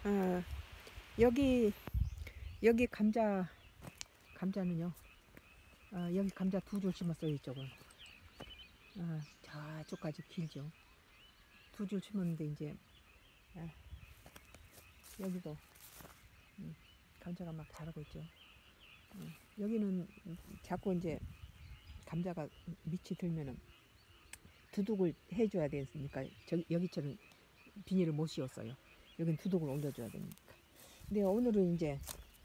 어, 여기 감자는요. 여기 감자 2줄 심었어요. 이쪽은. 저쪽까지 길죠. 2줄 심었는데 이제 여기도 감자가 막 자라고 있죠. 여기는 자꾸 이제 감자가 밑이 들면은 두둑을 해줘야 되니까 여기처럼 비닐을 못 씌웠어요. 여긴 두둑을 올려줘야 되니까. 근데 오늘은 이제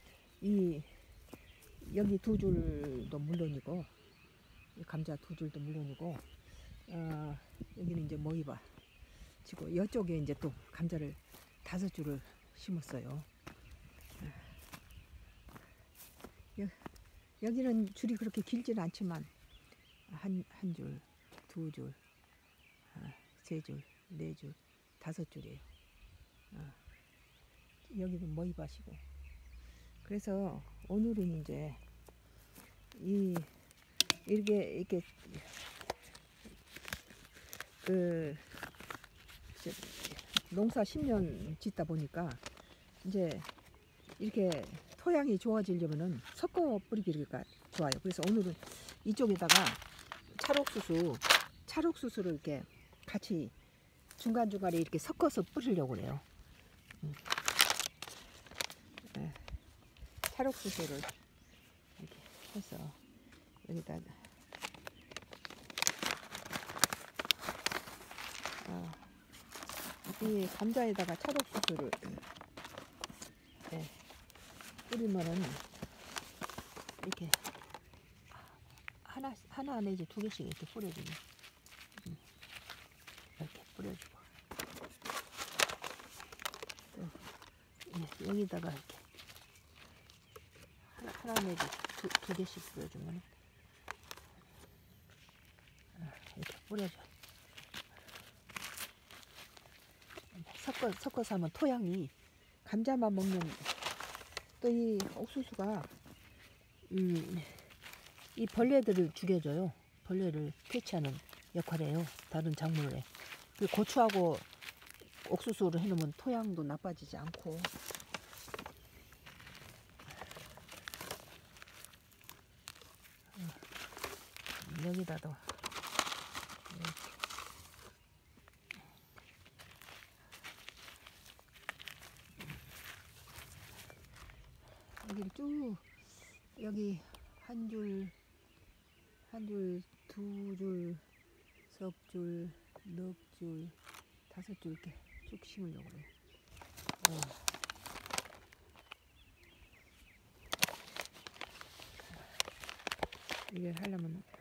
여기 2줄도 물론이고 감자 2줄도 물론이고 여기는 이제 모이바 치고 이쪽에 이제 또 감자를 5줄을 심었어요. 여기는 줄이 그렇게 길지는 않지만 한 줄, 2줄, 3줄, 4줄, 5줄이에요. 여기는 모이밭이고. 그래서 오늘은 이제 이렇게 농사 10년 짓다 보니까 이제 이렇게 토양이 좋아지려면은 섞어 뿌리기가 좋아요. 그래서 오늘은 이쪽에다가 찰옥수수를 이렇게 같이 중간중간에 이렇게 섞어서 뿌리려고 그래요. 찰옥수수를 이렇게 해서 여기다 이 감자에다가 찰옥수수를 뿌리면은 이렇게 하나 내지 2개씩 이렇게 뿌려주면 이렇게 뿌려주고 또 여기다가 이렇게 하나 내지 2개씩 뿌려주면 이렇게 뿌려줘. 섞어서 하면 토양이 감자만 먹는 또 이 옥수수가 이 벌레들을 죽여줘요. 벌레를 퇴치하는 역할을 해요. 다른 작물에. 그리고 고추하고 옥수수를 해놓으면 토양도 나빠지지 않고. 여기다도 여기를 쭉 여기 한 줄, 2줄, 3줄, 4줄, 5줄 이렇게 쭉 심으려고 그래요. 이걸 하려면